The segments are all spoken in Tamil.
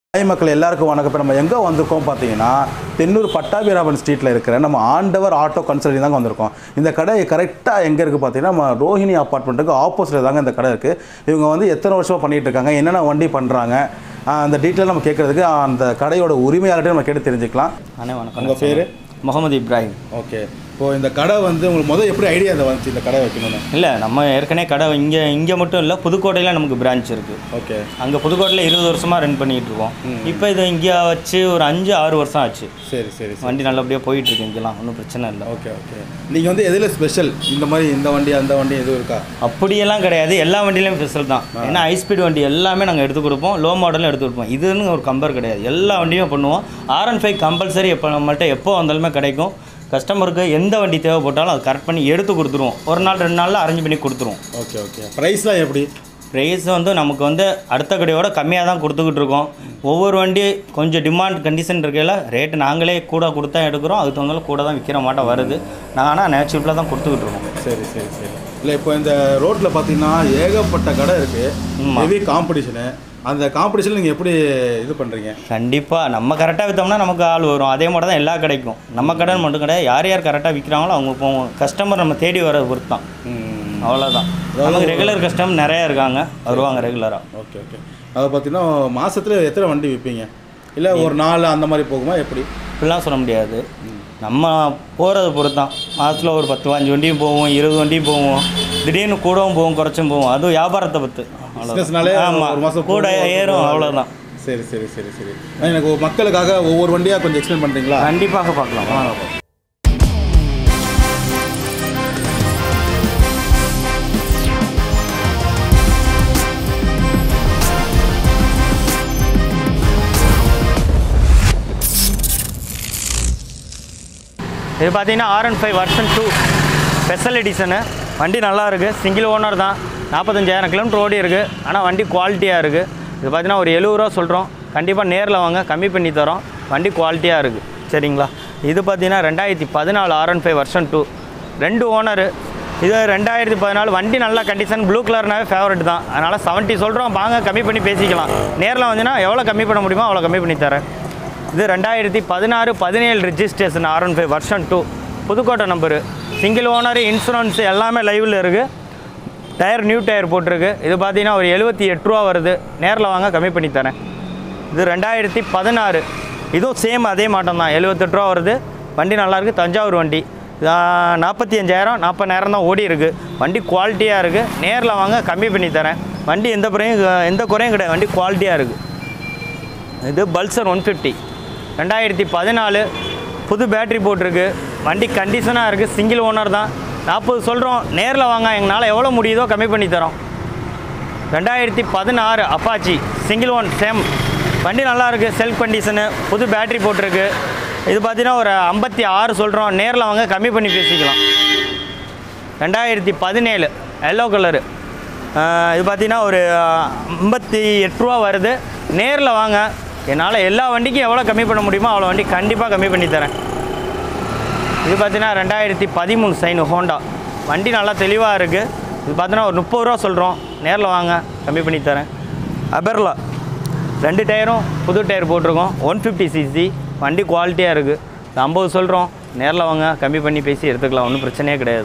ஹாய் மக்கள் எல்லாருக்கும் வணக்கம். இப்போ நம்ம எங்கே வந்திருக்கோம் பார்த்தீங்கன்னா தென்னூர் பட்டாபிராமன் ஸ்ட்ரீட்டில் இருக்கிற நம்ம ஆண்டவர் ஆட்டோ கன்சல்டிங் தாங்க வந்திருக்கோம். இந்த கடை கரெக்டாக எங்கே இருக்குது பார்த்தீங்கன்னா நம்ம ரோஹிணி அப்பார்ட்மெண்ட்டுக்கு ஆப்போசிட்டில் தாங்க இந்த கடை இருக்குது. இவங்க வந்து எத்தனை வருஷமாக பண்ணிகிட்டு இருக்காங்க, என்னென்ன வண்டி பண்ணுறாங்க, அந்த டீட்டெயில் நம்ம கேட்குறதுக்கு அந்த கடையோட உரிமையாளர்கிட்ட நம்ம கேட்டு தெரிஞ்சுக்கலாம். அண்ணே வணக்கம். உங்கள் பேர்? முகமது இப்ராஹிம். ஓகே. இப்போது இந்த கடை வந்து உங்களுக்கு எப்படி ஐடியா வந்துச்சு இந்த கடை வைக்கணும்னு? இல்லை, நம்ம ஏற்கனவே கடை இங்கே மட்டும் இல்லை, புதுக்கோட்டையில் நமக்கு பிரான்ச் இருக்குது. ஓகே. அங்கே புதுக்கோட்டையில் 20 வருஷமாக ரன் பண்ணிகிட்டு இருக்கோம். இப்போ இது இங்கே வச்சு ஒரு 5-6 வருஷம் ஆச்சு. சரி சரி. வண்டி நல்லபடியாக போயிட்டுருக்கு, இங்கெல்லாம் ஒன்றும் பிரச்சனை இல்லை. Okay okay. நீங்கள் வந்து எதில் ஸ்பெஷல்? இந்த மாதிரி இந்த வண்டி அந்த வண்டி எதுவும் இருக்கா? அப்படியெல்லாம் கிடையாது, எல்லா வண்டியிலையும் ஸ்பெஷல் தான். ஏன்னா ஹை ஸ்பீட் வண்டி எல்லாமே நாங்கள் எடுத்து கொடுப்போம், லோ மாடலும் எடுத்து கொடுப்போம். இதுன்னு ஒரு கம்பேர் கிடையாது, எல்லா வண்டியும் பண்ணுவோம். R15 கம்பல்சரி எப்போ நம்மள்கிட்ட எப்போ வந்தாலுமே கிடைக்கும். கஸ்டமருக்கு எந்த வண்டி தேவைப்பட்டாலும் அது கரெக்ட் பண்ணி எடுத்து கொடுத்துருவோம். ஒரு நாள் 2 நாளில் அரேஞ்ச் பண்ணி கொடுத்துருவோம். Okay okay. ப்ரைஸ்லாம் எப்படி? ப்ரைஸ் வந்து நமக்கு வந்து அடுத்த கடையோட கம்மியாக தான் கொடுத்துக்கிட்டு இருக்கோம். ஒவ்வொரு வண்டி கொஞ்சம் டிமாண்ட் கண்டிஷன் இருக்கையில் ரேட்டு நாங்களே கூட கொடுத்தா எடுக்கிறோம், அதுக்கு தகுந்தாலும் கூட தான் விற்கிற மாட்டோம் வருது. நாங்கள் ஆனால் நேச்சுரலாக தான் கொடுத்துக்கிட்டு இருக்கோம். சரி சரி சரி. இல்லை, இப்போ இந்த ரோட்டில் பார்த்தீங்கன்னா ஏகப்பட்ட கடை இருக்குது, ஹெவி காம்படிஷனு. அந்த காம்படிஷன் நீங்கள் எப்படி இது பண்ணுறீங்க? கண்டிப்பாக நம்ம கரெக்டாக விற்றோம்னா நமக்கு ஆள் வரும். அதே மாதிரி தான் எல்லா கடைக்கும். நம்ம கடைன்னு மட்டும் கிடையாது, யார் யார் கரெக்டாக விற்கிறாங்களோ அவங்க போவோம். கஸ்டமர் நம்ம தேடி வர பொறுத்து தான், அவ்வளோதான். நமக்கு ரெகுலர் கஸ்டமர் நிறையா இருக்காங்க, வருவாங்க ரெகுலராக. Okay okay. அதை பார்த்தீங்கன்னா மாதத்தில் எத்தனை வண்டி விற்பீங்க? இல்லை ஒரு நாள் அந்த மாதிரி போகுமா எப்படி? இப்படிலாம் சொல்ல முடியாது, நம்ம போகிறத பொறுத்து தான். மாதத்தில் ஒரு 10-15 வண்டியும் போவோம், 20 வண்டியும் போவோம், திடீர்னு கூடவும் போவோம், குறைச்சும் போவோம். அதுவும் வியாபாரத்தை பற்றி. ஆமாம், ஒரு மாதம் கூட ஏறும், அவ்வளோதான். சரி சரி சரி சரி. எனக்கு மக்களுக்காக ஒவ்வொரு வண்டியாக கொஞ்சம் எக்ஸ்பிளைன் பண்ணுறீங்களா? கண்டிப்பாக பார்க்கலாம். இது பார்த்தீங்கன்னா R15 வெர்ஷன் 2 ஸ்பெஷல் எடிஷனு. வண்டி நல்லா இருக்குது, சிங்கிள் ஓனர் தான், 45,000 கிலோமீட்டர் ஓடி இருக்குது. ஆனால் வண்டி குவாலிட்டியாக இருக்குது. இது பார்த்தீங்கன்னா ஒரு 70 ரூபா சொல்கிறோம், கண்டிப்பாக நேரில் வாங்க, கம்மி பண்ணி தரோம். வண்டி குவாலிட்டியாக இருக்குது, சரிங்களா? இது பார்த்தீங்கன்னா 2014 R15 வெர்ஷன் 2, 2 ஓனரு. இது 2014 வண்டி நல்ல கண்டிஷன், ப்ளூ கலர்னாவே ஃபேவரட் தான். அதனால் 70 சொல்கிறோம், வாங்க கம்மி பண்ணி பேசிக்கலாம். நேரில் வந்துன்னா எவ்வளோ கம்மி பண்ண முடியுமோ அவ்வளோ கம்மி பண்ணி தரேன். இது 2016-17 registration R15 version 2, Pudukkottai number, single owner, insurance எல்லாமே லைவில் இருக்குது. டயர் நியூ டயர் போட்டிருக்கு. இது பார்த்தீங்கன்னா ஒரு 78 ரூபா வருது, நேரில் வாங்க கம்மி பண்ணி தரேன். இது 2016, இதுவும் சேம் அதே மாட்டம் தான், 78 ரூபா வருது. வண்டி நல்லாயிருக்கு, தஞ்சாவூர் வண்டி. 45,000-40,000 தான் ஓடி இருக்குது. வண்டி குவாலிட்டியாக இருக்குது, நேரில் வாங்க கம்மி பண்ணி தரேன். வண்டி எந்த குறையும் கிடையாது, வண்டி குவாலிட்டியாக இருக்குது. இது பல்சர் 150 2014, புது பேட்ரி போட்டிருக்கு. வண்டி கண்டிஷனாக இருக்குது, சிங்கிள் ஓனர் தான். 40 சொல்கிறோம், நேரில் வாங்க, எங்களால் எவ்வளோ முடியுதோ கம்மி பண்ணி தரோம். 2016 அப்பாச்சி சிங்கிள் ஓன், சேம் வண்டி நல்லாயிருக்கு, செல்ஃப் கண்டிஷனு, புது பேட்ரி போட்டிருக்கு. இது பார்த்தீங்கன்னா ஒரு 56 சொல்கிறோம், நேரில் வாங்க கம்மி பண்ணி பேசிக்கலாம். 2017 எல்லோ கலரு, இது பார்த்தீங்கன்னா ஒரு 58 ரூபா வருது, நேரில் வாங்க. என்னால் எல்லா வண்டிக்கும் எவ்வளோ கம்மி பண்ண முடியுமோ அவ்வளோ வண்டி கண்டிப்பாக கம்மி பண்ணி தரேன். இது பார்த்தீங்கன்னா 2013 சைனு ஹோண்டா, வண்டி நல்லா தெளிவாக இருக்குது. இது பார்த்தீங்கன்னா ஒரு 30 ரூபா சொல்கிறோம், நேரில் வாங்க கம்மி பண்ணி தரேன். அபெர்லா 2 டயரும் புது டயர் போட்டிருக்கோம், 150 cc, வண்டி குவாலிட்டியாக இருக்குது. 50 சொல்கிறோம், நேரில் வாங்க கம்மி பண்ணி பேசி எடுத்துக்கலாம், ஒன்றும் பிரச்சனையே கிடையாது.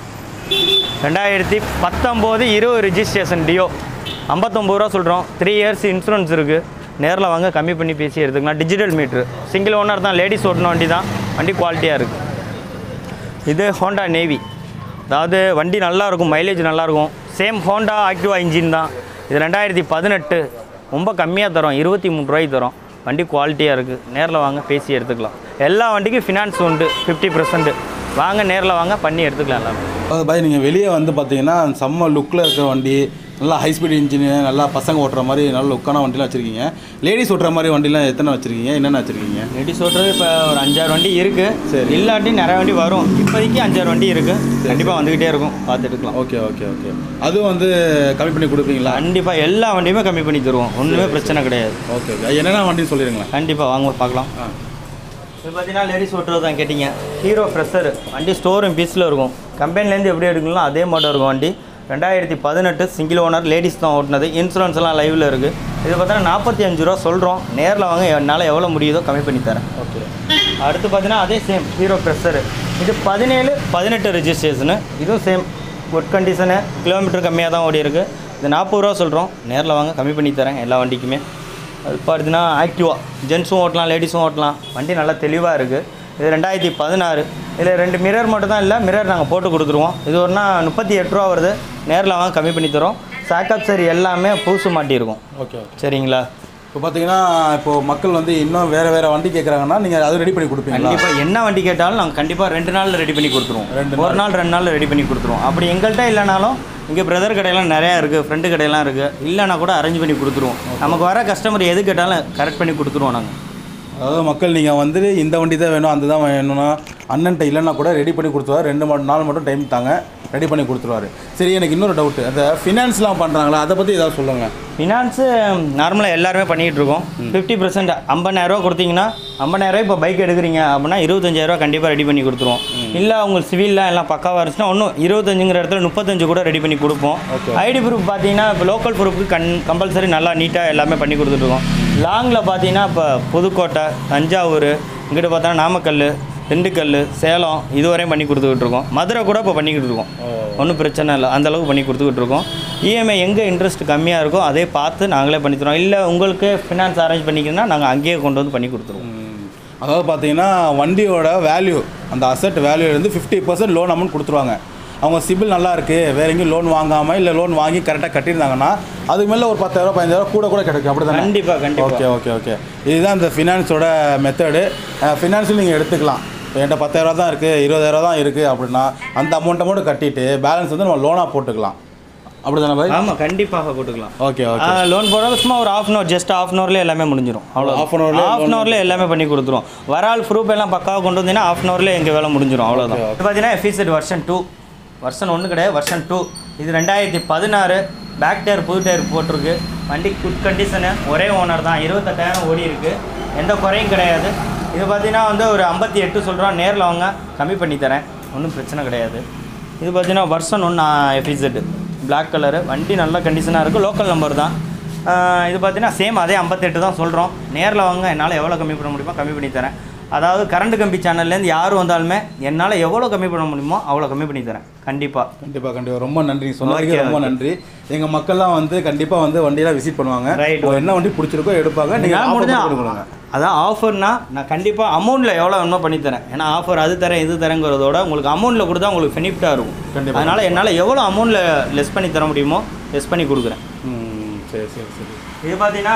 2019-20 ரிஜிஸ்ட்ரேஷன் டியோ, 59 ரூபா சொல்கிறோம், 3 இயர்ஸ் இன்சூரன்ஸ் இருக்குது. நேரில் வாங்க கம்மி பண்ணி பேசி எடுத்துக்கலாம். டிஜிட்டல் மீட்ரு, சிங்கிள் ஓனர் தான், லேடிஸ் ஓட்டின வண்டி தான், வண்டி குவாலிட்டியாக இருக்குது. இது ஹோண்டா நேவி, அதாவது வண்டி நல்லாயிருக்கும், மைலேஜ் நல்லாயிருக்கும். சேம் ஹோண்டா ஆக்டிவா இன்ஜின் தான். இது 2018, ரொம்ப கம்மியாக தரோம், 23 ரூபாய்க்கு தரோம். வண்டி குவாலிட்டியாக இருக்குது, நேரில் வாங்க பேசி எடுத்துக்கலாம். எல்லா வண்டிக்கும் ஃபினான்ஸ் உண்டு, 50%. வாங்க நேரில் வாங்க பண்ணி எடுத்துக்கலாம் எல்லாமே. பாய், நீங்கள் வெளியே வந்து பார்த்தீங்கன்னா செம்ம லுக்கில் இருக்கிற வண்டி, நல்லா ஹை ஸ்பீட் இன்ஜினு, நல்லா பசங்க ஓட்டுற மாதிரி நல்ல லுக்கான வண்டிலாம் வச்சுருக்கீங்க. லேடிஸ் ஓட்டுற மாதிரி வண்டிலாம் எத்தனை வச்சுருக்கீங்க, என்னென்ன வச்சுருக்கீங்க? லேடிஸ் ஓட்டுறது இப்போ ஒரு 5-6 வண்டி இருக்குது. சரி, இல்லாட்டி நிறைய வண்டி வரும். இப்போதைக்கு 5-6 வண்டி இருக்குது, கண்டிப்பாக வந்துக்கிட்டே இருக்கும், பார்த்து எடுக்கலாம். Okay okay okay. அதுவும் வந்து கம்மி பண்ணி கொடுப்பீங்களா? கண்டிப்பாக எல்லா வண்டியுமே கம்மி பண்ணி தருவோம், ஒன்றுமே பிரச்சனை கிடையாது. Okay okay. என்னென்ன வண்டின்னு சொல்லிடுங்களேன். கண்டிப்பாக வாங்க பார்க்கலாம். இப்போ பார்த்தீங்கன்னா லேடிஸ் ஓட்டுறது தான் கேட்டிங்க. ஹீரோ ஃப்ரெஷர் வண்டி, ஸ்டோரும் பீஸில் இருக்கும். கம்பெனிலேருந்து எப்படி எடுக்கலாம் அதே மாட்டம் இருக்கும் வண்டி. 2018 சிங்கிள் ஓனர், லேடிஸ் தான் ஓட்டினது. இன்சூரன்ஸ்லாம் லைவில் இருக்குது. இது பார்த்தீங்கன்னா 45 ரூபா சொல்கிறோம். நேரில் வாங்க, என்னால் எவ்வளோ முடியுதோ கம்மி பண்ணி தரேன். ஓகே. அடுத்து பார்த்தீங்கன்னா அதே சேம் ஹீரோ ப்ரெஷரு. இது 17, 18 ரெஜிஸ்ட்ரேஷனு. இதுவும் சேம் குட் கண்டிஷனு, கிலோமீட்டர் கம்மியாக தான் ஓடி இருக்குது. இது 40 ரூபா சொல்கிறோம். நேரில் வாங்க கம்மி பண்ணி தரேன் எல்லா வண்டிக்குமே. அது பார்த்தீங்கன்னா ஆக்டிவா, ஜென்ஸும் ஓட்டலாம், லேடிஸும் ஓட்டலாம். வண்டி நல்லா தெளிவாக இருக்குது. இது 2016. இதில் 2 மிரர் மட்டும் தான் இல்லை, மிரர் நாங்கள் போட்டு கொடுத்துருவோம். இது ஒன்றா 38 ரூபா வருது. நேரில் வாங்க கம்மி பண்ணி தரோம். சாக்கப் சரி எல்லாமே புதுசு மாட்டியிருக்கும். ஓகே. சரிங்களா? இப்போ பார்த்தீங்கன்னா இப்போது மக்கள் வந்து இன்னும் வேறு வண்டி கேட்குறாங்கன்னா நீங்கள் அது ரெடி பண்ணி கொடுப்பீங்க. கண்டிப்பாக என்ன வண்டி கேட்டாலும் நாங்கள் கண்டிப்பாக 2 நாளில் ரெடி பண்ணி கொடுத்துருவோம். 1 நாள் 2 நாளில் ரெடி பண்ணி கொடுத்துருவோம். அப்படி எங்கள்கிட்ட இல்லைனாலும் இங்கே பிரதர் கடையெல்லாம் நிறையா இருக்குது, ஃப்ரெண்டு கடையெல்லாம் இருக்குது. இல்லைனா கூட அரேஞ்ச் பண்ணி கொடுத்துருவோம். நமக்கு வர கஸ்டமர் எது கேட்டாலும் கரெக்ட் பண்ணி கொடுத்துருவோம் நாங்கள். அதாவது மக்கள் நீங்கள் வந்து இந்த வண்டி தான் வேணும், அந்த தான் வேணும்னா அண்ணன்ட்ட இல்லைன்னா கூட ரெடி பண்ணி கொடுத்துருவார். 2 நாள் மட்டும் டைம் தாங்க, ரெடி பண்ணி கொடுத்துருவாரு. சரி, எனக்கு இன்னொரு டவுட்டு, அந்த ஃபினான்ஸ்லாம் பண்ணுறாங்களா, அதை பற்றி ஏதாவது சொல்லுங்கள். ஃபினான்ஸு நார்மலாக எல்லாருமே பண்ணிகிட்டு இருக்கோம். 50% 50,000 கொடுத்தீங்கன்னா 50,000 இப்போ பைக் எடுக்கிறீங்க அப்படின்னா 25,000 கண்டிப்பாக ரெடி பண்ணி கொடுத்துருவோம். இல்லை உங்களுக்கு சிவில்லாம் எல்லாம் பக்காவாக இருந்துச்சுன்னா இன்னும் 25ங்கிற இடத்துல 35 கூட ரெடி பண்ணி கொடுப்போம். ஐடி ப்ரூஃப் பார்த்தீங்கன்னா இப்போ லோக்கல் ப்ரூஃப்க்கு கம்பல்சரி நல்லா நீட்டாக எல்லாமே பண்ணி கொடுத்துட்ருக்கோம். லாங்கில் பார்த்தீங்கன்னா இப்போ புதுக்கோட்டை, தஞ்சாவூர், இங்கிட்ட பார்த்தோன்னா நாமக்கல், திண்டுக்கல், சேலம் இதுவரையும் பண்ணி கொடுத்துக்கிட்டு இருக்கோம். மதுரை கூட இப்போ பண்ணிக்கிட்டு இருக்கோம். ஒன்றும் பிரச்சனை இல்லை, அந்தளவுக்கு பண்ணி கொடுத்துக்கிட்டு இருக்கோம். இஎம்ஐ எங்கே இன்ட்ரெஸ்ட் கம்மியாக இருக்கோ அதே பார்த்து நாங்களே பண்ணி தரோம். இல்லை உங்களுக்கு ஃபினான்ஸ் அரேஞ்ச் பண்ணிக்கணும்னா நாங்கள் அங்கேயே கொண்டு வந்து பண்ணி கொடுத்துருவோம். அதாவது பார்த்தீங்கன்னா வண்டியோட வேல்யூ, அந்த அசட் வேல்யூலேருந்து 50% லோன் அமௌண்ட் கொடுத்துருவாங்க. அவங்க சிபில் நல்லா இருக்குது, வேறு எங்கேயும் லோன் வாங்காமல் இல்லை லோன் வாங்கி கரெக்டாக கட்டியிருந்தாங்கன்னா அதுக்கு மேலே ஒரு 10,000 15,000 கூட கிடைக்கும். அப்படி தான்? கண்டிப்பாக. ஓகே. இதுதான் இந்த ஃபினான்ஸோட மெத்தடு. ஃபினான்ஸில் நீங்கள் எடுத்துக்கலாம். இப்போ என்கிட்ட 10,000 தான் இருக்குது, 20,000 தான் இருக்குது அப்படின்னா அந்த அமௌண்ட்டை மட்டும் கட்டிட்டு பேலன்ஸ் வந்து நம்ம லோனாக போட்டுக்கலாம். அப்படி தானே பாய்? ஆமாம், கண்டிப்பாக போட்டுக்கலாம். ஓகே. லோன் போடுறது சும்மா ஒரு ½ ஹவர், ஜஸ்ட் ½ ஹவர்லேயே எல்லாமே முடிஞ்சிடும். அவ்வளோ ½ ஹவர்லேயே எல்லாமே பண்ணி கொடுத்துருவோம். வரால் ப்ரூஃப் எல்லாம் பக்காவாக கொண்டு வந்தீங்கன்னா ½ ஹவர்லேயே எங்கள் வேலை முடிஞ்சிடும். அவ்வளோதான். இது பார்த்தீங்கன்னா FZ வெர்ஷன் 2, வெர்ஷன் 1 கிடையாது, வெர்ஷன் 2. இது 2016. பேக் டயர் புது டயர் போட்டிருக்கு. வண்டி குட் கண்டிஷனு, ஒரே ஓனர் தான். 28,000 ஓடி இருக்குது, எந்த குறையும் கிடையாது. இது பார்த்தீங்கன்னா வந்து ஒரு 58 சொல்கிறோம். நேரில் வாங்க கம்மி பண்ணி தரேன், ஒன்றும் பிரச்சனை கிடையாது. இது பார்த்தீங்கன்னா வெர்ஷன் 1 FZ பிளாக் கலரு. வண்டி நல்ல கண்டிஷனாக இருக்குது, லோக்கல் நம்பர் தான். இது பார்த்தீங்கன்னா சேம் அதே 58 தான் சொல்கிறோம். நேரில் வாங்க, என்னால் எவ்வளோ கம்மி பண்ண முடியுமோ கம்மி பண்ணி தரேன். அதாவது கரண்ட் கம்பி சேனல்லேருந்து யார் வந்தாலுமே என்னால் எவ்வளோ கம்மி பண்ண முடியுமோ அவ்வளோ கம்மி பண்ணி தரேன். கண்டிப்பாக. ரொம்ப நன்றி, சொன்னதுக்கு ரொம்ப நன்றி. எங்கள் மக்கள்லாம் வந்து கண்டிப்பாக வந்து வண்டியெல்லாம் விசிட் பண்ணுவாங்க. ரைட், என்ன வண்டி பிடிச்சிருக்கோ எடுப்பாங்க. நீங்கள் கொடுங்க. அதான் ஆஃபர்னா நான் கண்டிப்பாக அமௌண்ட்டில் எவ்வளோ வேணுமோ பண்ணித்தரேன். ஏன்னா ஆஃபர் அது தரேன் இது தரேங்கிறதோட உங்களுக்கு அமௌண்ட்டில் கொடுத்தா உங்களுக்கு பெனிஃபிட்டாக இருக்கும். கண்டிப்பாக. அதனால் என்னால் எவ்வளோ அமௌண்ட்டில் லெஸ் பண்ணி தர முடியுமோ லெஸ் பண்ணி கொடுக்குறேன். சரி. இது பார்த்தீங்கன்னா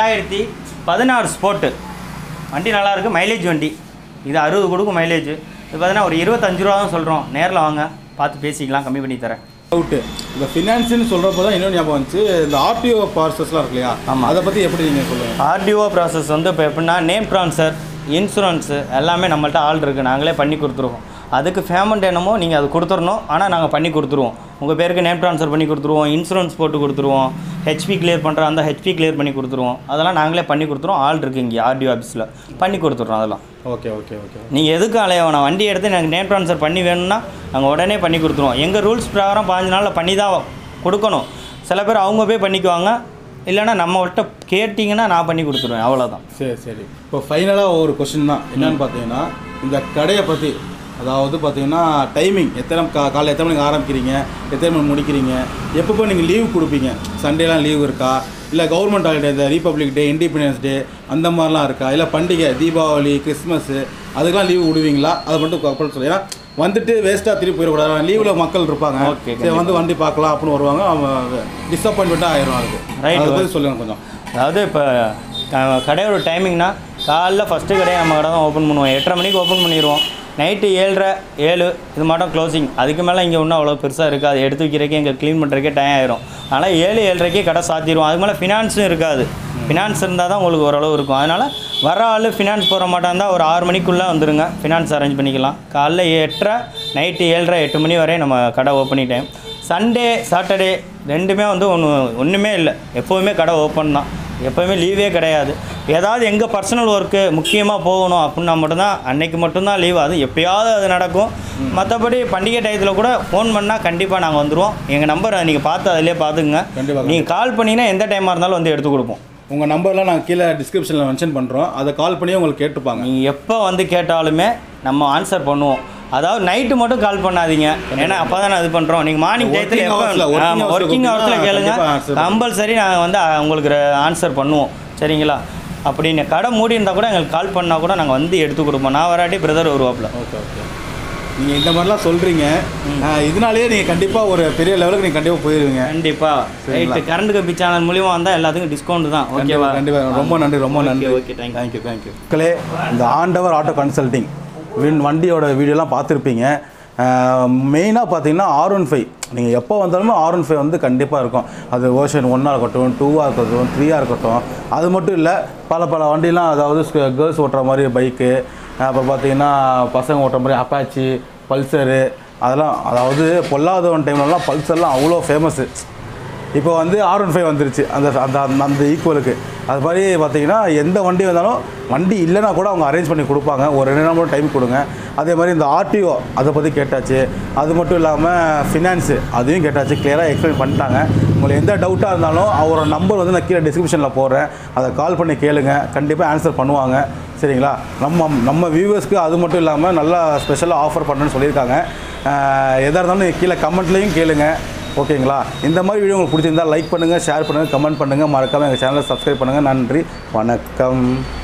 2016 ஸ்போர்ட்டு வண்டி நல்லாயிருக்கு, மைலேஜ் வண்டி. இது 60 கொடுக்கும் மைலேஜ். இது பார்த்தீங்கன்னா ஒரு 25 ரூபா தான் சொல்கிறோம். நேரில் வாங்க, பார்த்து பேசிக்கலாம், கம்மி பண்ணி தரேன். டவுட்டு, இந்த ஃபினான்ஸ்னு சொல்கிறப்போ தான் இன்னொன்று ஞாபகம் வந்துச்சு, இந்த ஆர்டிஓ ப்ராசஸ்லாம் இருக்கு இல்லையா? ஆமாம், அதை பற்றி எப்படி நீங்கள் சொல்லுங்கள். ஆர்டிஓ ப்ராசஸ் வந்து இப்போ எப்படின்னா நேம் ட்ரான்ஸ்ஃபர், இன்சூரன்ஸு எல்லாமே நம்மள்ட்ட ஆள் இருக்குது, நாங்களே பண்ணி கொடுத்துருவோம். அதுக்கு பேமெண்ட் என்னமோ நீங்கள் அது கொடுத்துடணும், ஆனால் நாங்கள் பண்ணி கொடுத்துருவோம். உங்கள் பேருக்கு நேம் ட்ரான்ஸ்ஃபர் பண்ணி கொடுத்துருவோம், இன்சூரன்ஸ் போட்டு கொடுத்துருவோம், ஹெச்பி கிளியர் பண்ணுற அந்த ஹெச்பி கிளியர் பண்ணி கொடுத்துருவோம். அதெல்லாம் நாங்களே பண்ணி கொடுத்துருவோம். ஆள் இருக்குது இங்கே ஆர்டிஓ ஆஃபீஸில், பண்ணி கொடுத்துட்றோம் அதெல்லாம். ஓகே. நீங்கள் எதுக்கு அலைய வேணாம், வண்டி எடுத்து எனக்கு நேம் ட்ரான்ஸ்ஃபர் பண்ணி வேணும்னா நாங்கள் உடனே பண்ணி கொடுத்துருவோம். எங்கள் ரூல்ஸ் பிரகாரம் 5 நாளில் பண்ணி தான் கொடுக்கணும். சில பேர் அவங்க போய் பண்ணிக்குவாங்க, இல்லைனா நம்மகிட்ட கேட்டிங்கன்னா நான் பண்ணி கொடுத்துருவேன், அவ்வளோதான். சரி. இப்போ ஃபைனலாக ஒரு கொஸ்டின் தான். என்னென்னு பார்த்தீங்கன்னா இந்த கடையை பற்றி, அதாவது பார்த்தீங்கன்னா டைமிங், காலையில் எத்தனை மணிக்கு ஆரம்பிக்கிறீங்க, எத்தனை மணிக்கு முடிக்கிறீங்க, எப்பப்போ நீங்கள் லீவ் கொடுப்பீங்க, சண்டேலாம் லீவ் இருக்கா, இல்லை கவர்மெண்ட் ஹாலிடே, இந்த ரிபப்ளிக் டே, இண்டிபெண்டன்ஸ் டே அந்த மாதிரிலாம் இருக்கா, இல்லை பண்டிகை தீபாவளி கிறிஸ்மஸ்ஸு அதுக்கெலாம் லீவ் விடுவீங்களா, அதை மட்டும் அப்புறம் சொல்லி. ஏன்னா வந்துட்டு வேஸ்ட்டாக திருப்பி போயிடக்கூடாது. லீவில் மக்கள் இருப்பாங்க, சரி வந்து வண்டி பார்க்கலாம் அப்படின்னு வருவாங்க, அவங்க டிஸப்பாயின்மெண்ட்டாக ஆயிரும். அதுக்கு அதை பற்றி சொல்லுங்கள் கொஞ்சம். அதாவது இப்போ கடையோட டைமிங்னா காலைல ஃபஸ்ட்டு கடையை நம்ம கடை தான் ஓப்பன் பண்ணுவோம். 8:30 மணிக்கு ஓப்பன் பண்ணிடுவோம். நைட்டு 7:30 7 இது மட்டும் க்ளோசிங். அதுக்கு மேலே இங்கே ஒன்றும் அவ்வளோ பெருசாக இருக்காது, அதை எடுத்து வைக்கிறக்கே எங்கள் க்ளீன் பண்ணுறக்கே டைம் ஆயிரும். அதனால் 7 7:30 கடை சாத்திடுவோம். அதுக்கு மேலே ஃபினான்ஸும் இருக்காது. ஃபினான்ஸ் இருந்தால் தான் உங்களுக்கு ஓரளவு இருக்கும். அதனால் வர ஆள் ஃபினான்ஸ் போகிற மாட்டாந்தா ஒரு 6 மணிக்குள்ளே வந்துடுங்க, ஃபினான்ஸ் அரேஞ்ச் பண்ணிக்கலாம். காலைல 8:30 நைட்டு 7:30 8 மணி வரை நம்ம கடை ஓப்பனிங் டைம். சண்டே சாட்டர்டே ரெண்டுமே வந்து ஒன்றுமே இல்லை, எப்போவுமே கடை ஓப்பன் தான், எப்போவுமே லீவே கிடையாது. ஏதாவது எங்கள் பர்சனல் ஒர்க்கு முக்கியமாக போகணும் அப்படின்னா மட்டும்தான் அன்னைக்கு மட்டும்தான் லீவு. அது எப்போயாவது அது நடக்கும். மற்றபடி பண்டிகை டயத்தில் கூட ஃபோன் பண்ணால் கண்டிப்பாக நாங்கள் வந்துடுவோம். எங்கள் நம்பர் நீங்கள் பார்த்து அதிலே பார்த்துக்குங்க. நீங்கள் கால் பண்ணிங்கன்னா எந்த டைமாக இருந்தாலும் வந்து எடுத்து கொடுப்போம். உங்கள் நம்பர்லாம் நாங்கள் கீழே டிஸ்கிரிப்ஷனில் மென்ஷன் பண்ணுறோம். அதை கால் பண்ணி உங்களுக்கு கேட்டுப்பாங்க. நீங்கள் எப்போ வந்து கேட்டாலுமே நம்ம ஆன்சர் பண்ணுவோம். அதாவது நைட்டு மட்டும் கால் பண்ணாதீங்க, ஏன்னா அப்போ தான் இது பண்ணுறோம். நீங்கள் மார்னிங் டயத்தில் எப்போ ஒர்க்கிங் ஹவர்ஸில் கேளுங்க, கம்பல்சரி நாங்கள் வந்து உங்களுக்கு ஆன்சர் பண்ணுவோம். சரிங்களா? அப்படின்னு கடை மூடி இருந்தால் கூட எங்களுக்கு கால் பண்ணால் கூட நாங்கள் வந்து எடுத்து கொடுப்போம். நான் வராட்டி பிரதர் வருவாப்பில். Okay okay. நீங்கள் இந்த மாதிரிலாம் சொல்கிறீங்க, இதனாலேயே நீங்கள் கண்டிப்பாக ஒரு பெரிய லெவலுக்கு நீங்கள் கண்டிப்பாக போயிடுவீங்க. கண்டிப்பாக ரைட்டு. கரண்ட் கம்பி சேனல் மூலிமா வந்தால் எல்லாத்துக்கும் டிஸ்கவுண்ட் தான். ஓகேவா? கண்டிப்பாக. ரொம்ப நன்றி, ரொம்ப நன்றி. Okay, thank you. மக்களே, இந்த ஆண்டவர் ஆட்டோ கன்சல்டிங் வண்டியோட வீடியோலாம் பார்த்துருப்பீங்க. மெயினாக பார்த்தீங்கன்னா R15 நீங்கள் எப்போ வந்தாலுமே R15 வந்து கண்டிப்பாக இருக்கும். அது வெர்ஷன் 1 இருக்கட்டும், 2 இருக்கட்டும், 3 இருக்கட்டும். அது மட்டும் இல்லை, பல வண்டிலாம், அதாவது கேர்ள்ஸ் ஓட்டுற மாதிரி பைக்கு, அப்புறம் பார்த்தீங்கன்னா பசங்க ஓட்டுற மாதிரி அப்பாச்சி, பல்சரு, அதெல்லாம், அதாவது பொல்லாதவன் டைம்லலாம் பல்சர்லாம் அவ்வளோ ஃபேமஸ்ஸு. இப்போ வந்து R15 வந்துருச்சு அந்த அந்த அந்த ஈக்குவலுக்கு. அது மாதிரி பார்த்தீங்கன்னா எந்த வண்டி வந்தாலும், வண்டி இல்லைனா கூட அவங்க அரேஞ்ச் பண்ணி கொடுப்பாங்க. ஒரு 2 நாள் டைம் கொடுங்க. அதே மாதிரி இந்த RTO அதை பற்றி கேட்டாச்சு. அது மட்டும் இல்லாமல் ஃபினான்ஸு அதையும் கேட்டாச்சு. கிளியராக எக்ஸ்பிளைன் பண்ணிட்டாங்க. உங்களுக்கு எந்த டவுட்டாக இருந்தாலும் அவரோட நம்பர் வந்து நான் கீழே டிஸ்கிரிப்ஷனில் போடுறேன். அதை கால் பண்ணி கேளுங்க, கண்டிப்பாக ஆன்சர் பண்ணுவாங்க. சரிங்களா? நம்ம வியூவர்ஸ்க்கு அது மட்டும் இல்லாமல் நல்லா ஸ்பெஷலாக ஆஃபர் பண்ணுறேன்னு சொல்லியிருக்காங்க. எதாக இருந்தாலும் கீழே கமெண்ட்லேயும் கேளுங்க. ஓகேங்களா? இந்த மாதிரி வீடியோ உங்களுக்கு பிடிச்சிருந்தால் லைக் பண்ணுங்கள், ஷேர் பண்ணுங்கள், கமெண்ட் பண்ணுங்கள். மறக்காமல் எங்கள் சேனலை சப்ஸ்கிரைப் பண்ணுங்கள். நன்றி, வணக்கம்.